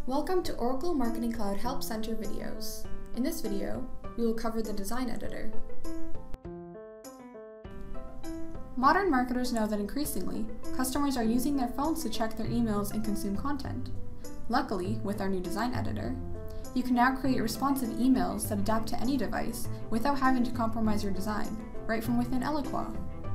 Welcome to Oracle Marketing Cloud Help Center videos. In this video, we will cover the design editor. Modern marketers know that increasingly, customers are using their phones to check their emails and consume content. Luckily, with our new design editor, you can now create responsive emails that adapt to any device without having to compromise your design, right from within Eloqua.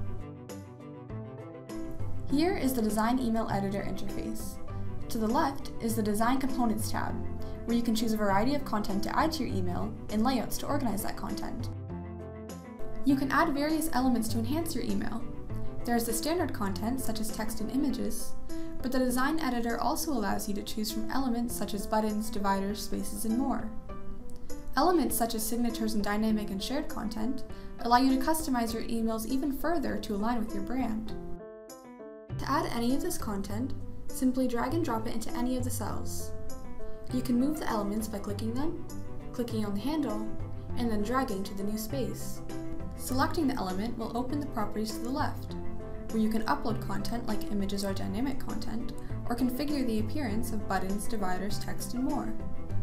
Here is the Design Email Editor interface. To the left is the Design Components tab, where you can choose a variety of content to add to your email and layouts to organize that content. You can add various elements to enhance your email. There is the standard content, such as text and images, but the design editor also allows you to choose from elements such as buttons, dividers, spaces, and more. Elements such as signatures and dynamic and shared content allow you to customize your emails even further to align with your brand. To add any of this content, simply drag and drop it into any of the cells. You can move the elements by clicking them, clicking on the handle, and then dragging to the new space. Selecting the element will open the properties to the left, where you can upload content like images or dynamic content, or configure the appearance of buttons, dividers, text, and more.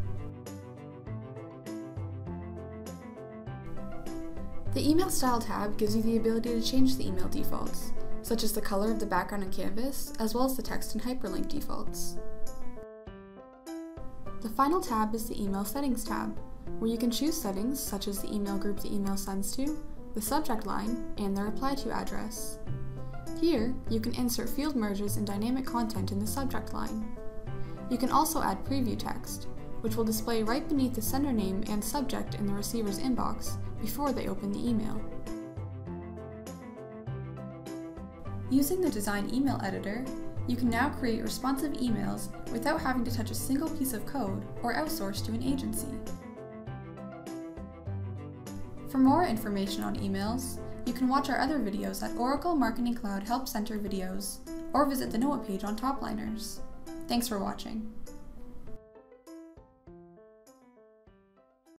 The Email Style tab gives you the ability to change the email defaults, such as the color of the background and canvas, as well as the text and hyperlink defaults. The final tab is the Email Settings tab, where you can choose settings such as the email group the email sends to, the subject line, and the reply to address. Here, you can insert field merges and dynamic content in the subject line. You can also add preview text, which will display right beneath the sender name and subject in the receiver's inbox before they open the email. Using the Design Email Editor, you can now create responsive emails without having to touch a single piece of code or outsource to an agency. For more information on emails, you can watch our other videos at Oracle Marketing Cloud Help Center videos, or visit the Know It page on Topliners. Thanks for watching.